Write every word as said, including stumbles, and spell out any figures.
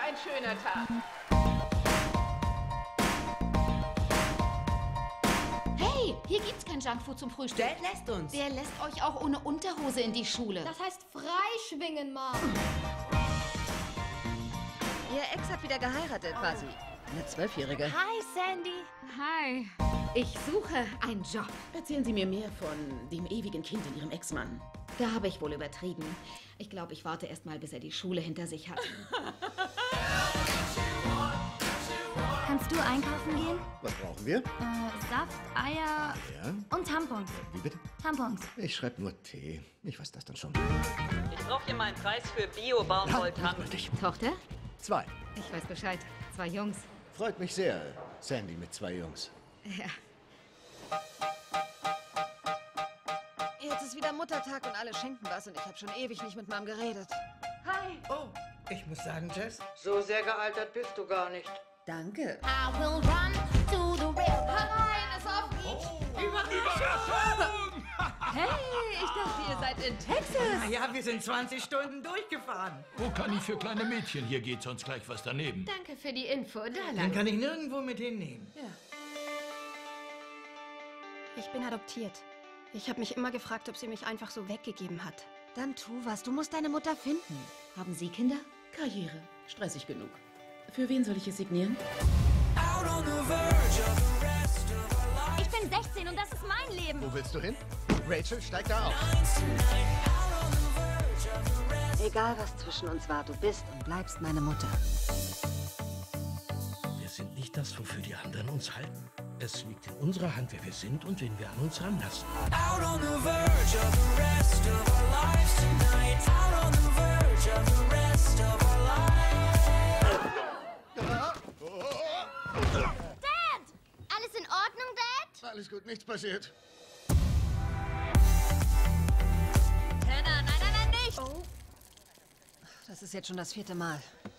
ein schöner Tag. Hey, hier gibt's kein Junkfood zum Frühstück. Dad lässt uns. Der lässt euch auch ohne Unterhose in die Schule. Das heißt freischwingen, Mom. Ihr Ex hat wieder geheiratet, quasi. Eine Zwölfjährige. Hi, Sandy. Hi. Ich suche einen Job. Erzählen Sie mir mehr von dem ewigen Kind in Ihrem Ex-Mann. Da habe ich wohl übertrieben. Ich glaube, ich warte erst mal, bis er die Schule hinter sich hat. Kannst du einkaufen gehen? Was brauchen wir? Äh, Saft, Eier Ja? und Tampons. Wie bitte? Tampons. Ich schreibe nur Tee. Ich weiß das dann schon. Ich brauche hier mal einen Preis für Bio-Baumwolltampons. dich. Tochter? Zwei. Ich weiß Bescheid. Zwei Jungs. Freut mich sehr, Sandy mit zwei Jungs. Ja. Jetzt ist wieder Muttertag und alle schenken was und ich habe schon ewig nicht mit Mom geredet. Hi. Oh, ich muss sagen, Jess, So sehr gealtert bist du gar nicht. Danke. I will run to the rail. Herein, es auf mich. Hey, ich dachte, ihr seid in Texas. na ja, wir sind zwanzig Stunden durchgefahren. Wo kann ich für kleine Mädchen? Hier geht sonst gleich was daneben. Danke für die Info. Da Den lang. kann ich nirgendwo mit hinnehmen. Ich bin adoptiert. Ich habe mich immer gefragt, ob sie mich einfach so weggegeben hat. Dann tu was. Du musst deine Mutter finden. Haben Sie Kinder? Karriere. Stressig genug. Für wen soll ich es signieren? Ich bin sechzehn und das ist mein Leben. Wo willst du hin? Rachel, steig da auf. Egal, was zwischen uns war, du bist und bleibst meine Mutter. Wir sind nicht das, wofür die anderen uns halten. Es liegt in unserer Hand, wer wir sind und wen wir an uns ranlassen. Dad! Alles in Ordnung, Dad? Alles gut, nichts passiert. Tanner, nein, nein, nein, nicht! Oh. Das ist jetzt schon das vierte Mal.